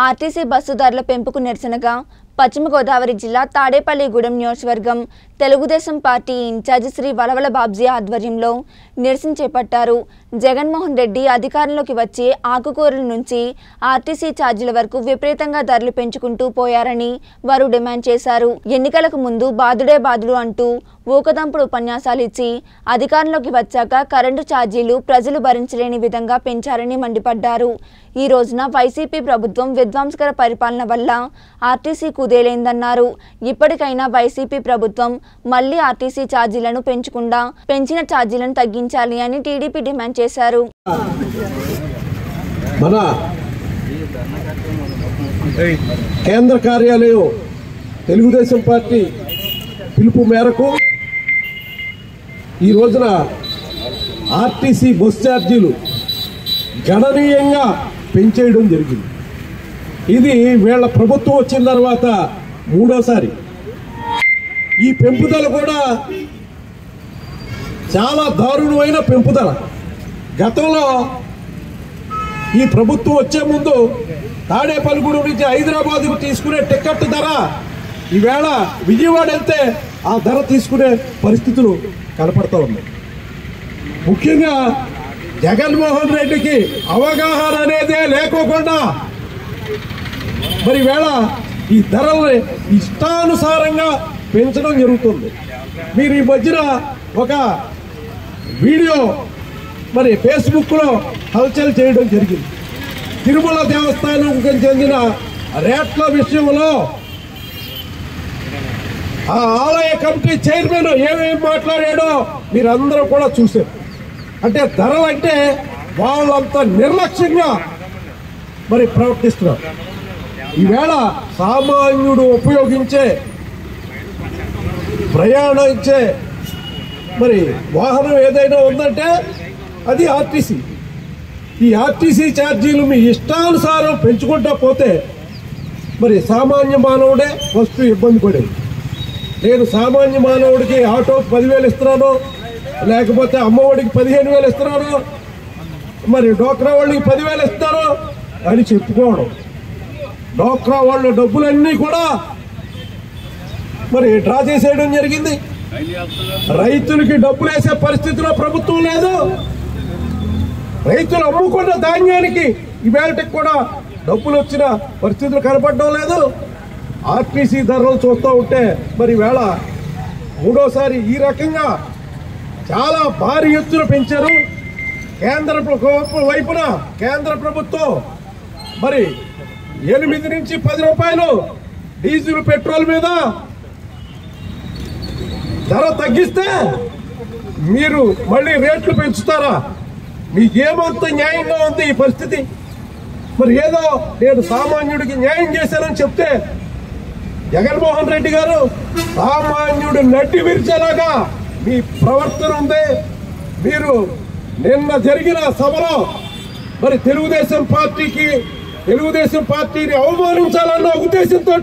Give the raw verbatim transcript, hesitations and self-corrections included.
RTC bus ధరల పెంపుకు నిరసనగా పశ్చిమ గోదావరి జిల్లా తాడేపల్లిగూడెం నియోజకవర్గం తెలుగుదేశం పార్టీ ఇన్ఛార్జి శ్రీ వలవల బాబ్జీ ఆధ్వర్యంలో నిరసన చేపట్టారు. జగన్మోహన్ రెడ్డి అధికారంలోకి వచ్చి ఆకుకూరల నుంచి ఆర్టీసీ ఛార్జీల వరకు విపరీతంగా ధరలు పెంచుకుంటూ పోయారని వారు డిమాండ్ చేశారు. ఎన్నికలకు ముందు బాదుడే బాదుడు అంటూ ఊకదంపుడు ఉపన్యాసాలు ఇచ్చి అధికారంలోకి వచ్చాక కరెంటు ఛార్జీలు ప్రజలు భరించలేని విధంగా పెంచారని మండిపడ్డారు. ఈ రోజున వైసీపీ ప్రభుత్వం విధ్వంసకర పరిపాలన వల్ల ఆర్టీసీ కుదేలైందన్నారు. ఇప్పటికైనా వైసీపీ ప్రభుత్వం మళ్లీ ఆర్టీసీ ఛార్జీలను పెంచకుండా పెంచిన ఛార్జీలను తగ్గించాలి అని టీడీపీ డిమాండ్ చేశారు. మన కేంద్ర కార్యాలయం తెలుగుదేశం పార్టీ పిలుపు మేరకు ఈ రోజున ఆర్టీసీ బస్ ఛార్జీలు గణనీయంగా పెంచేయడం జరిగింది. ఇది వీళ్ళ ప్రభుత్వం వచ్చిన తర్వాత మూడోసారి. ఈ పెంపుదల కూడా చాలా దారుణమైన పెంపుదల. గతంలో ఈ ప్రభుత్వం వచ్చే ముందు తాడేపల్లిగూడెం నుంచి హైదరాబాద్కు తీసుకునే టికెట్ ధర ఈవేళ విజయవాడ వెళ్తే ఆ ధర తీసుకునే పరిస్థితులు కనపడతా ఉన్నాయి. ముఖ్యంగా జగన్మోహన్ రెడ్డికి అవగాహన అనేదే లేకోకుండా మరి వేళ ఈ ధరల్ని ఇష్టానుసారంగా పెంచడం జరుగుతుంది. మీరు ఈ మధ్యన ఒక వీడియో మరి ఫేస్బుక్లో హల్చల్ చేయడం జరిగింది. తిరుమల దేవస్థానంకి చెందిన రేట్ల విషయంలో ఆ ఆలయ కమిటీ చైర్మన్ ఏమేమి మాట్లాడాడో మీరందరూ కూడా చూశారు. అంటే ధరలు అంటే వాళ్ళంతా నిర్లక్ష్యంగా మరి ప్రవర్తిస్తున్నారు. ఈవేళ సామాన్యుడు ఉపయోగించే ప్రయాణించే మరి వాహనం ఏదైనా ఉందంటే అది ఆర్టీసీ. ఈ ఆర్టీసీ ఛార్జీలు మీ ఇష్టానుసారం పెంచుకుంటా పోతే మరి సామాన్య మానవుడే ఫస్ట్ ఇబ్బంది పడేది. నేను సామాన్య మానవుడికి ఆటో పదివేలు ఇస్తున్నాను, లేకపోతే అమ్మఒడికి పదిహేను వేలు ఇస్తున్నాను, మరి డోక్రా వాళ్ళకి పదివేలు ఇస్తాను అని చెప్పుకోవడం. డోక్రా వాళ్ళ డబ్బులన్నీ కూడా మరి డ్రా చేసేయడం జరిగింది. రైతులకి డబ్బులు వేసే పరిస్థితిలో ప్రభుత్వం లేదు. రైతులు అమ్ముకున్న ధాన్యానికి ఇవాళకి కూడా డబ్బులు వచ్చిన పరిస్థితులు కనపడడం లేదు. ఆర్టీసీ ధరలు చూస్తూ ఉంటే మరి వేళ మూడోసారి ఈ రకంగా చాలా భారీ ఎత్తున పెంచారు. కేంద్ర వైపున కేంద్ర ప్రభుత్వం మరి ఎనిమిది నుంచి పది రూపాయలు డీజిల్ పెట్రోల్ మీద ధర తగ్గిస్తే మీరు మళ్ళీ రేట్లు పెంచుతారా? మీకేమంత న్యాయంగా ఉంది ఈ పరిస్థితి? మరి ఏదో నేను సామాన్యుడికి న్యాయం చేశానని చెప్తే జగన్మోహన్ రెడ్డి గారు సామాన్యుడు నడ్డి విరిచేలాగా మీ ప్రవర్తన ఉంది. మీరు నిన్న జరిగిన సభలో మరి తెలుగుదేశం పార్టీకి తెలుగుదేశం పార్టీని అవమానించాలన్న ఉద్దేశంతో